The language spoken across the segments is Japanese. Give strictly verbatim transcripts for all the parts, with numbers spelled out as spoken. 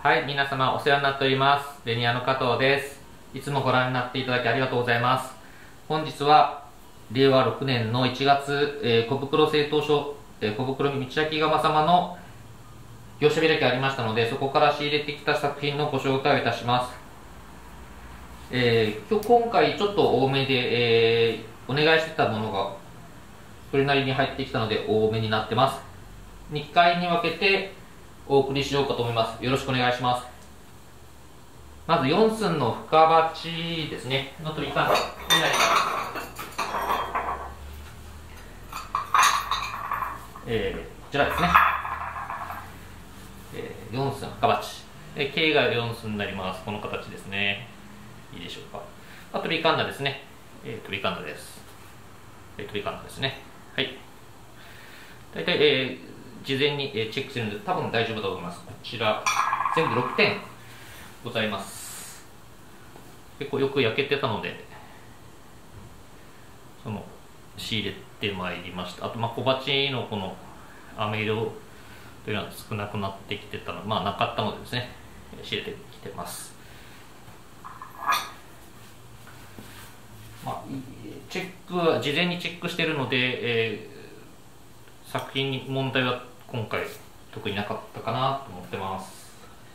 はい、皆様お世話になっております。ベニヤの加藤です。いつもご覧になっていただきありがとうございます。本日はれいわろくねんのいちがつ、えー、小袋製陶所、えー、小袋道明窯様の業者開きありましたので、そこから仕入れてきた作品のご紹介をいたします。えー、今日今回ちょっと多めで、えー、お願いしてたものがそれなりに入ってきたので多めになってます。にかいに分けてお送りしようかと思います。よろしくお願いします。まずよん寸の深鉢ですねの取り方になります。えー、こちらですね、えー、よん寸深鉢、えー、径がよん寸になります。この形ですね。いいでしょうか。あとビカンナですね、えー、トビカンナです、えー、トビカンナですね。はい、大体、えー事前にチェックするので多分大丈夫だと思います。こちら全部ろくてんございます。結構よく焼けてたのでその仕入れてまいりました。あとまあ小鉢のこの飴色というのは少なくなってきてたのまあなかったのでですね、仕入れてきてます。まあ、チェックは事前にチェックしているので、えー、作品に問題は今回特になかったかなと思ってます。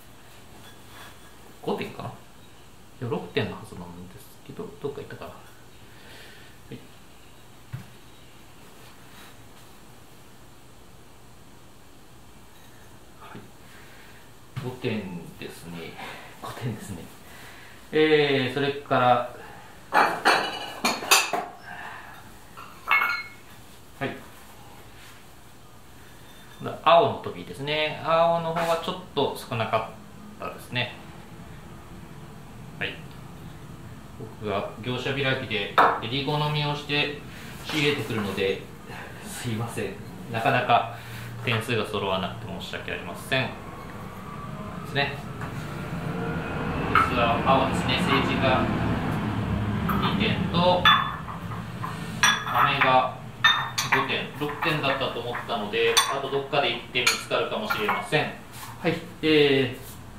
ごてんかな、いやろくてんのはずなんですけど、どっかいったかな。はい、はい、ごてんですね。ごてんですね。えー、それから青の時ですね。青の方はちょっと少なかったですね。はい、僕が業者開きでエリ好みをして仕入れてくるのですいません、なかなか点数が揃わなくて申し訳ありませんですね。実は青ですね、政治がにてんと豆がごてん、ろくてんだったと思ったので、あとどっかでいってん見つかるかもしれません。はい、えー、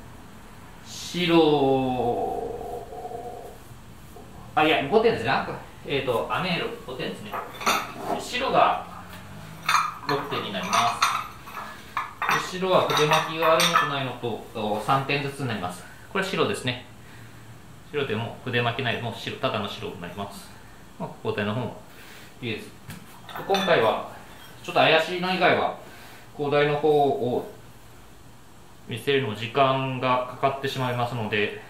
白、あ、いや、ごてんですね。えっ、ー、と、アメールごてんですね。白がろくてんになります。白は筆巻きがあるのとないのとさんてんずつになります。これ白ですね。白でも筆巻きないの白、ただの白になります。まあ、交代の方もいいです。今回はちょっと怪しいの以外は高台の方を見せるの時間がかかってしまいますので、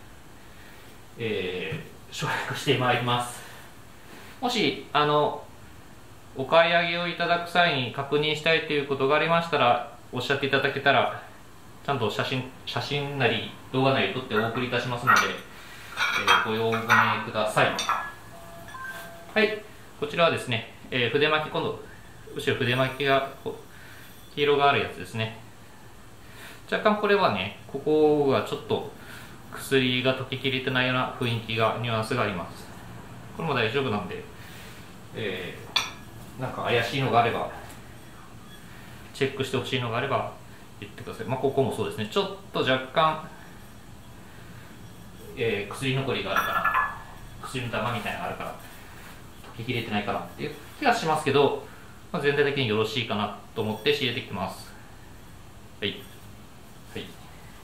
えー、省略してまいります。もしあのお買い上げをいただく際に確認したいということがありましたらおっしゃっていただけたら、ちゃんと写真写真なり動画なり撮ってお送りいたしますので、えー、ご用ごめください。はい、こちらはですね、えー、筆巻き、今度後ろ筆巻きがこう黄色があるやつですね。若干これはね、ここがちょっと薬が溶けきれてないような雰囲気がニュアンスがあります。これも大丈夫なんで、えー、なんか怪しいのがあればチェックしてほしいのがあれば言ってください。まあここもそうですね、ちょっと若干、えー、薬残りがあるかな、薬の玉みたいなのがあるから溶けきれてないかなっていう気がしますけど、まあ、全体的によろしいかなと思って仕入れてきてます。はい、はい、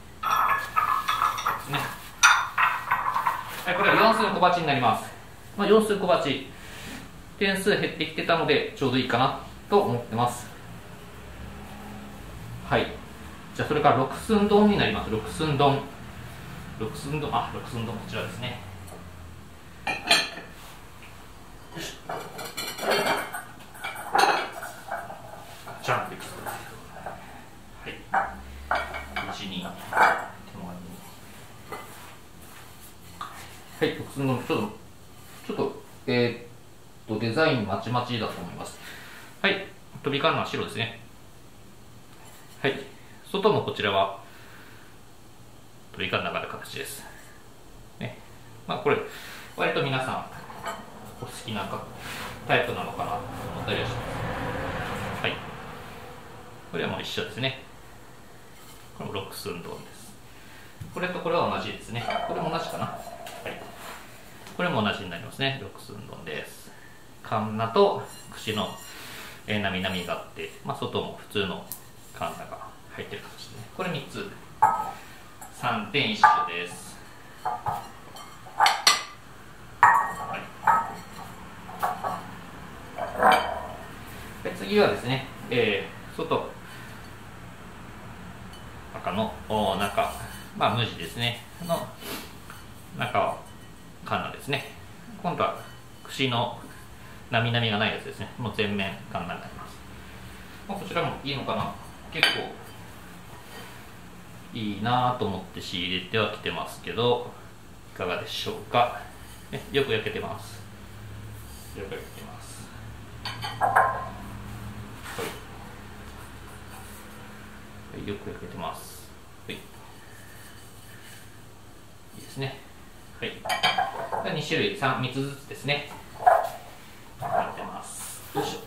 ですね。はい、これはよん寸小鉢になります。まあ、よん寸小鉢点数減ってきてたのでちょうどいいかなと思ってます。はい、じゃあそれからろく寸丼になります。ろく寸丼、ろく寸丼、あ、ろく寸丼こちらですね。ジャンプいくつか、はい、いちに手前に、はい、ろく寸丼、ちょっとちょっとえー、っとデザインまちまちだと思います。はい、飛び交うのは白ですね。はい、外もこちらは飛び交う流れる形ですね。まあこれ割と皆さんお好きなタイプなのかなと思ったりはします。はい、これはもう一緒ですね。これもろく寸丼です。 これとこれは同じですね。これも同じかな。はい、これも同じになりますね。六寸丼です。カンナと串のえー、なみなみがあって、まあ、外も普通のカンナが入ってる形ですね。これみっつさんてん一緒です。はい、で次はですね、えー、外赤の中、まあ無地ですねの中はカンナですね。今度は串のなみなみがないやつですね。もう全面カンナになります。まあ、こちらもいいのかな。結構いいなと思って仕入れてはきてますけど、いかがでしょうか。ね、よく焼けてます。よく焼けてます。はい、よく焼けてます。はい、いいですね。はい、に種類 3, 3つずつですね。やってます。よいしょ。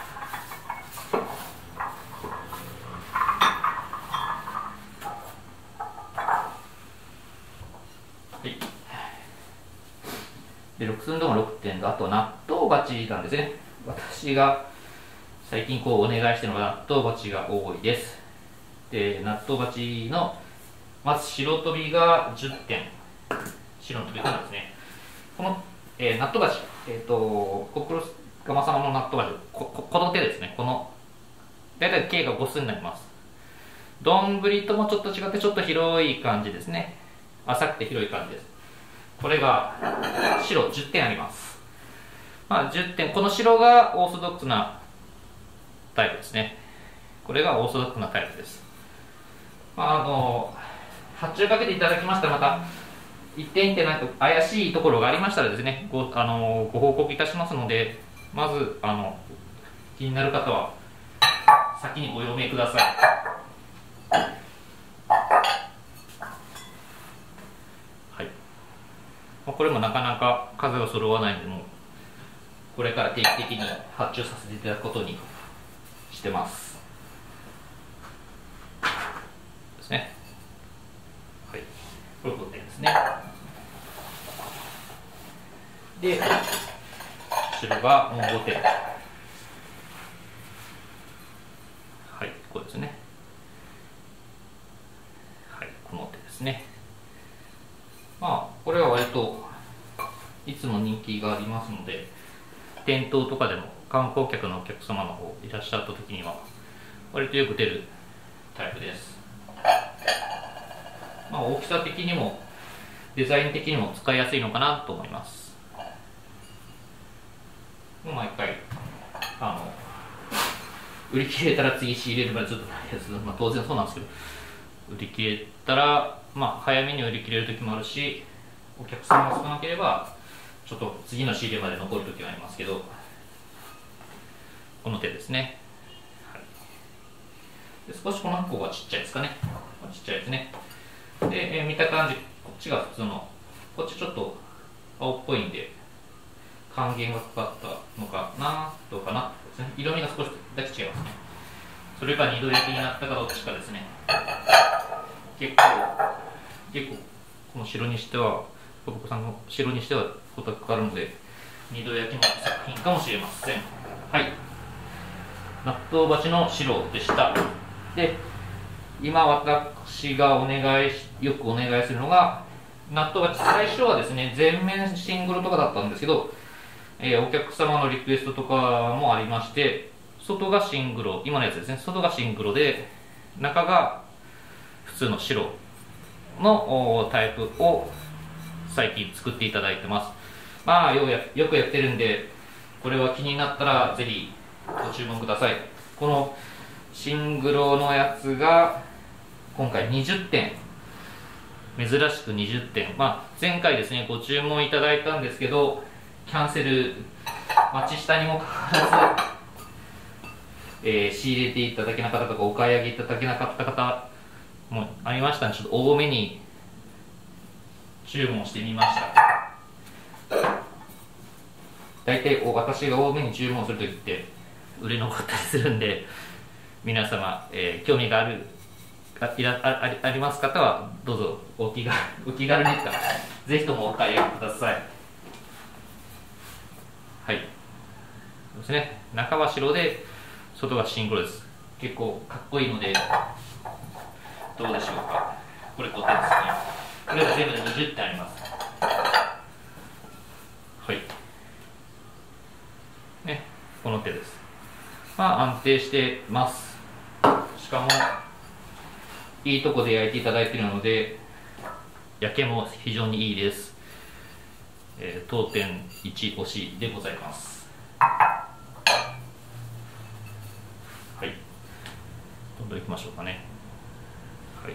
はい。で、ろく寸丼はろくてんと、あと納豆鉢なんですね。私が最近こうお願いしてるのが納豆鉢が多いです。で、納豆鉢のまず白飛びがじゅってん。白の飛び方ですね。この、えー、納豆鉢、えっ、ー、と、コクロスガマ様の納豆鉢、こ、こ、この手ですね。この、だいたい径がご寸になります。丼ともちょっと違ってちょっと広い感じですね。浅くて広い感じです。これが白じゅってんあります。まあ、じゅってん、この白がオーソドックスなタイプですね。これがオーソドックスなタイプです。まあ、あの発注かけていただきましたら、また一点一点なんか怪しいところがありましたらですね、ご、あのご報告いたしますので、まずあの気になる方は先にご用命ください。はい、これもなかなか数が揃わないので、もうこれから定期的に発注させていただくことにしてます。ですね。はい、これごてんですね。で、白がもうごてん。はい、こうですね。はい、この手ですね。まあ、これは割といつも人気がありますので、店頭とかでも観光客のお客様の方いらっしゃった時には割とよく出るタイプです。まあ、大きさ的にもデザイン的にも使いやすいのかなと思います。毎回あの売り切れたら次仕入れるまでずっと大変です。まあ、当然そうなんですけど、売り切れたら、まあ、早めに売り切れる時もあるし、お客さんが少なければちょっと次の仕入れまで残る時がありますけど、この手ですね。はい、で少しこの子はちっちゃいですかね。ちっちゃいですね。で、えー、見た感じ、こっちが普通の、こっちちょっと青っぽいんで還元がかかったのかな、どうかなですね。色味が少しだけ違いますね。それが二度焼きになったかどっちかですね。結構結構この白にしては、小袋さんの白にしてはことがかかるので、二度焼きの作品かもしれません。はい、納豆鉢の白でした。で、今私がお願いしよくお願いするのが、納豆鉢、最初はですね全面シングルとかだったんですけど、えー、お客様のリクエストとかもありまして、外がシングロ、今のやつですね、外がシングロで中が普通の白のタイプを最近作っていただいてます。まあようやよくやってるんで、これは気になったらぜひご注文ください。このシングロのやつが今回にじゅってん、珍しくにじゅってん、まあ、前回ですねご注文いただいたんですけど、キャンセル待ち下にもかかわらず、えー、仕入れていただけなかったとかお買い上げいただけなかった方もありましたので、ちょっと多めに注文してみました。大体私が多めに注文するときって売れ残ったりするんで、皆様、えー、興味があるあいら あ, あります方はどうぞお気軽お気軽にですからぜひともお買い上げください。はい、そうですね。中は白で外がシングルです。結構かっこいいのでどうでしょうか。これごてんですね。これが全部でにじゅってんあります。はいね、この手です。まあ安定してます。しかもいいとこで焼いていただいているので焼けも非常にいいです。えー、当店いち押しでございます。はい、どんどんいきましょうかね。はい、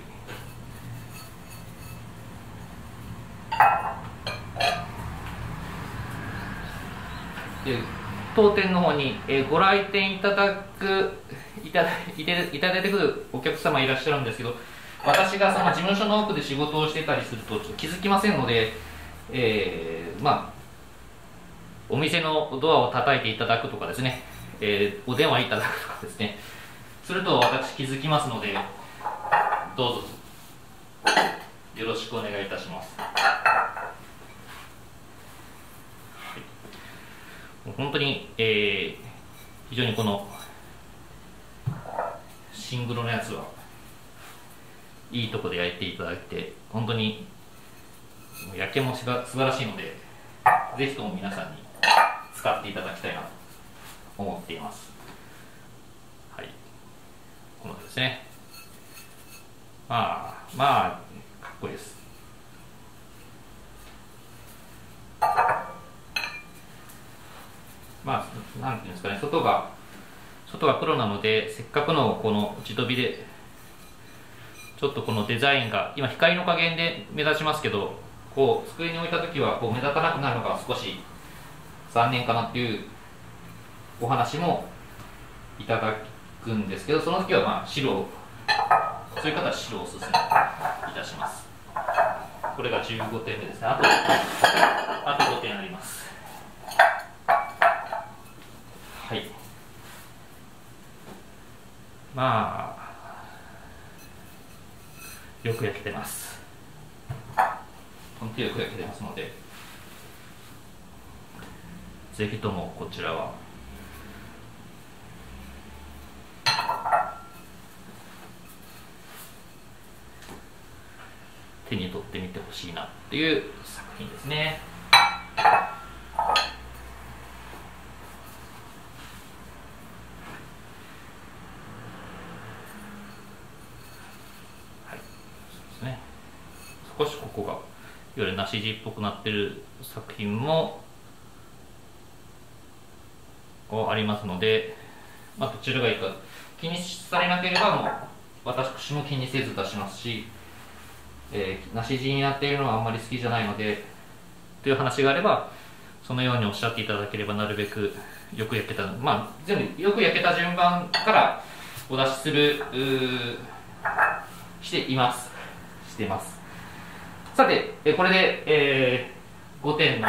で当店の方に、えー、ご来店いただくいただいていただいてくるお客様いらっしゃるんですけど、私がその事務所の奥で仕事をしてたりするとちょっと気づきませんので、えー、まあお店のドアを叩いていただくとかですね、えー、お電話いただくとかですねすると私気づきますので、どうぞよろしくお願いいたします。本当に、えー、非常にこのシングルのやつはいいとこで焼いていただいて、本当に焼けも素晴らしいので、ぜひとも皆さんに使っていただきたいなと思っています。はい、このですね。まあまあかっこいいです。まあ、なんていうんですかね、外が外が黒なので、せっかくのこの地飛びでちょっとこのデザインが今光の加減で目立ちますけど、こう机に置いた時はこう目立たなくなるのが少し残念かなっていうお話もいただくんですけど、その時はまあ白を、そういう方は白をおすすめいたします。これがじゅうごてんめですね。あとあとごてんあります。はい、まあよく焼けてます。本当によく焼けてますので、ぜひともこちらは手に取ってみてほしいなっていう作品ですね。少しここがいわゆる梨地っぽくなってる作品もありますので、まあ、どちらがいいか気にされなければもう私も気にせず出しますし、えー、梨地になっているのはあんまり好きじゃないのでという話があればそのようにおっしゃっていただければ、なるべくよく焼けた、まあ全部よく焼けた順番からお出しするしていますしています。さて、これで、えー、ごてんの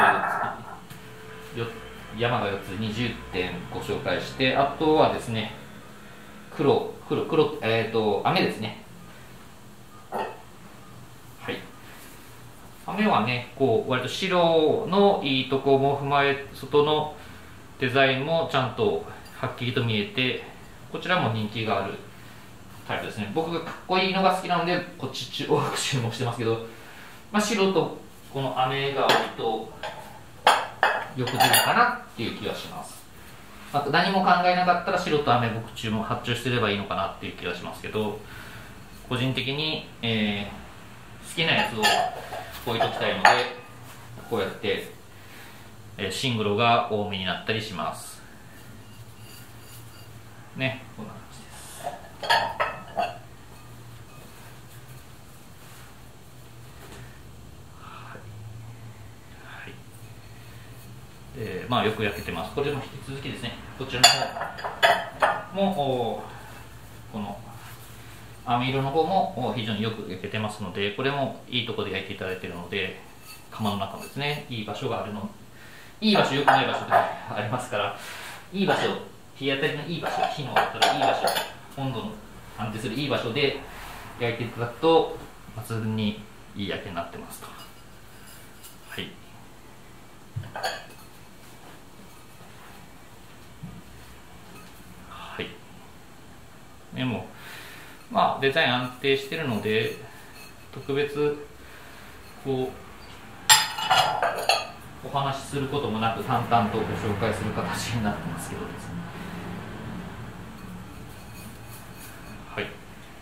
山がよっつにじゅってんご紹介して、あとはですね黒黒黒えっ、ー、と飴ですね。はい、飴はねこう割と白のいいとこも踏まえ、外のデザインもちゃんとはっきりと見えて、こちらも人気があるタイプですね。僕がかっこいいのが好きなのでこっち多く注目してますけど、まあ、白とこの飴が割とよく出るかなっていう気がします。あと何も考えなかったら白と飴僕注文発注すればいいのかなっていう気がしますけど、個人的に、えー、好きなやつを置いときたいのでこうやって、えー、シングルが多めになったりしますね。こんな感じです。えー、まあよく焼けてます。これも引き続きですね、こちらの方もこの飴色の方も非常によく焼けてますので、これもいいところで焼いていただいているので、窯の中もですねいい場所があるの、いい場所よくない場所がありますから、いい場所、日当たりのいい場所、火の当たるいい場所、温度の安定するいい場所で焼いていただくと抜群にいい焼きになってますと。はい、はい、でもまあデザイン安定してるので特別こうお話しすることもなく淡々とご紹介する形になってますけどですね。はい、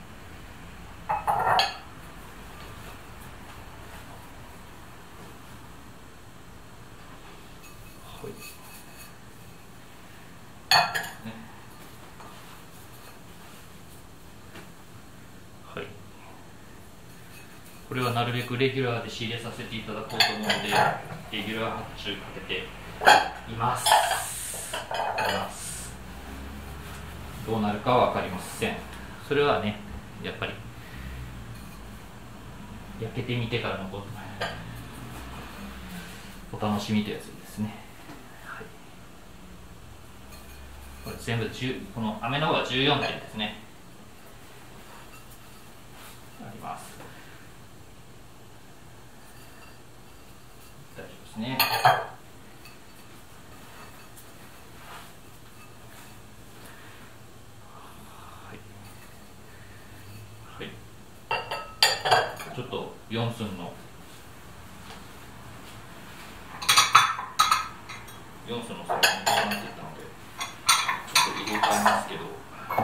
はい、これはなるべくレギュラーで仕入れさせていただこうと思うのでレギュラー発注かけています。どうなるかは分かりません。それはねやっぱり焼けてみてからのお楽しみというやつですね。はい、これ全部じゅうこの飴の方はじゅうよんてんですね。あります。大丈夫ですね。ちょっとよん寸のよん寸のそれがなくなっていったのでちょっと入れ替えますけど、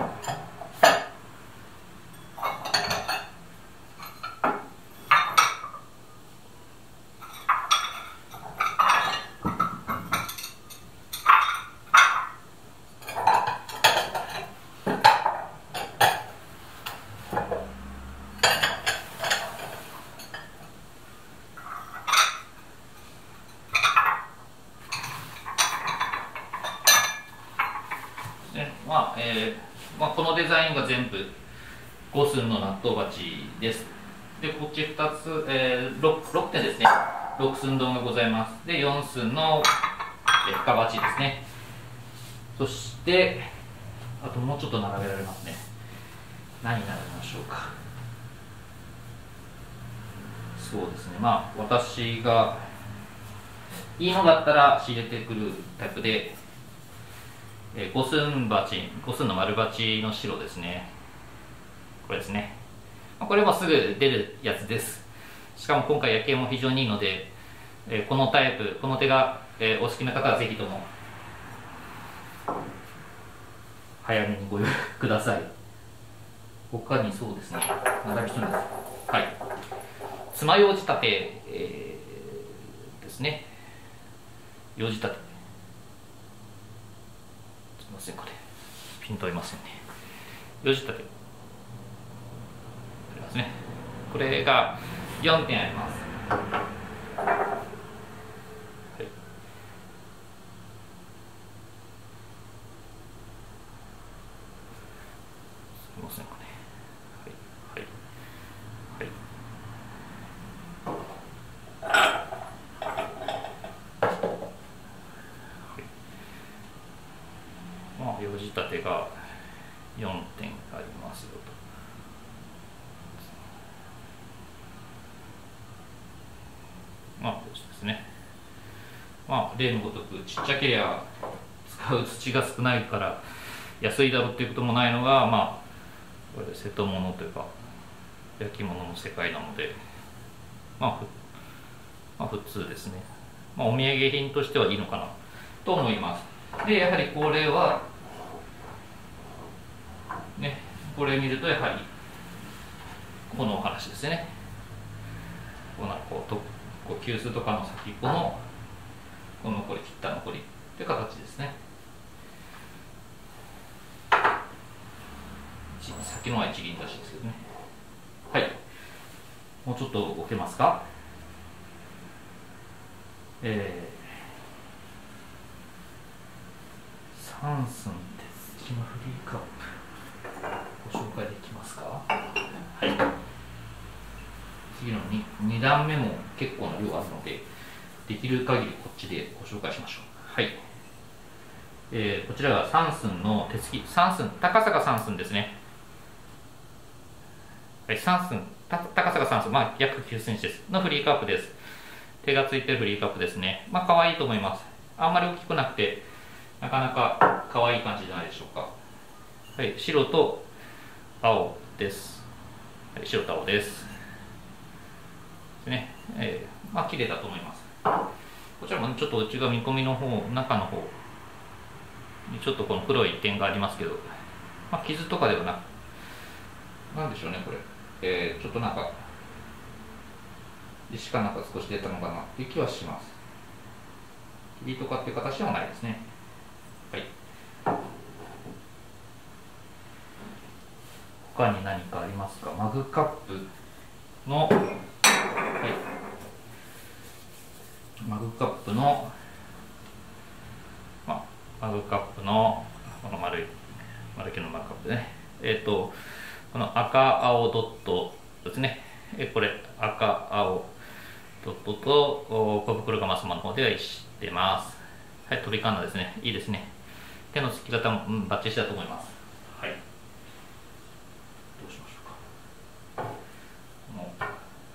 まあえーまあ、このデザインが全部ご寸の納豆鉢です。でこっちふたつ、えー、6, ろくてんですね。ろく寸丼がございます。でよん寸の深鉢ですね。そしてあともうちょっと並べられますね。何に並べましょうか。そうですね、まあ私がいいのだったら仕入れてくるタイプでご寸鉢、ご寸の丸鉢の白ですね。これですね。これもすぐ出るやつです。しかも今回焼けも非常にいいので、このタイプ、この手がお好きな方はぜひとも早めにご予約ください。他にそうですね、並びそうです。はい。爪楊枝立て、えー、ですね。楊枝立て。すみません、これピンと合いませんね。楊枝立てありますね。これがよんてんあります。はい、すみませんかね。はいはいはいはい。まあ楊枝立てがよんてんありますよと。まあですね。まあ例のごとくちっちゃけりゃ使う土が少ないから安いだろうっていうこともないのが、まあこれ瀬戸物というか焼き物の世界なので、まあ、まあ普通ですね。まあお土産品としてはいいのかなと思います。でやはりこれはね、これ見るとやはりこのお話ですね。このこうとこう急須とかの先っぽのこの残り切った残りという形ですね。先のは一輪出しですけどね。はい、もうちょっと置けますか。えー、さん寸手すきのフリーカップご紹介できますか。はい、次の 2, に段目も結構な量あるのでできる限りこっちでご紹介しましょう。はい、えー、こちらがさん寸の手すき、さん寸、高さがさん寸ですね。 はい、さん寸、た高さがさん寸、まあ約きゅうセンチですのフリーカップです。手がついてるフリーカップですね。まあ可愛いと思います。あんまり大きくなくてなかなか可愛い感じじゃないでしょうか。はい、白と青です。はい、白と青です。ですね。えー、まあ綺麗だと思います。こちらもちょっと内側見込みの方、中の方にちょっとこの黒い点がありますけど、まあ、傷とかではなく、なんでしょうねこれ、えー、ちょっとなんか石かなんか少し出たのかなっていう気はします。霧とかっていう形ではないですね。はい。他に何かありますか。マグカップの、はい、マグカップの、まあ、マグカップのこの丸い丸系のマグカップね。えっ、ー、とこの赤青ドットですね。えこれ赤青ドットと小袋がマスマの方では一致してます。はい、飛びカンナですね。いいですね。手のつき方も、うん、バッチリだと思います。はい。どうしましょうか。もう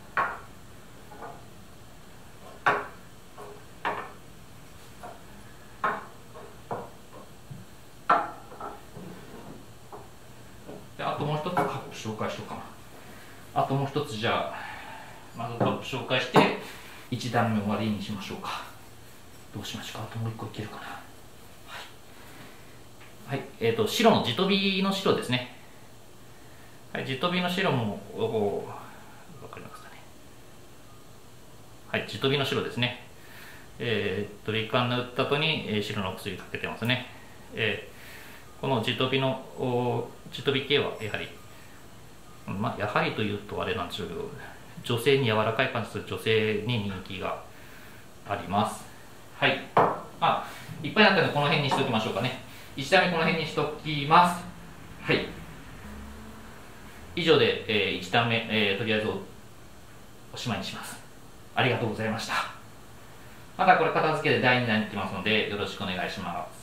であともう一つカップ紹介しようかな。あともう一つじゃあマグカップ紹介していち段目終わりにしましょうか。どうしましょうか。あともう一個いけるかな。はい、はい、えっ、ー、と白の地飛びの白ですね。はい、地飛びの白もわかりますかね。はい、地飛びの白ですね。えー、飛び缶の打った後に、えー、白の薬かけてますね。えー、この地飛びの地飛び系はやはり、まあ、やはりというとあれなんでしょうけど、女性に柔らかい感じする女性に人気があります。はい。まあ、いっぱいになったのでこの辺にしておきましょうかね。いち段目この辺にしておきます。はい。以上で、えー、いち段目、えー、とりあえず お, おしまいにします。ありがとうございました。またこれ片付けでだいに弾に行きますのでよろしくお願いします。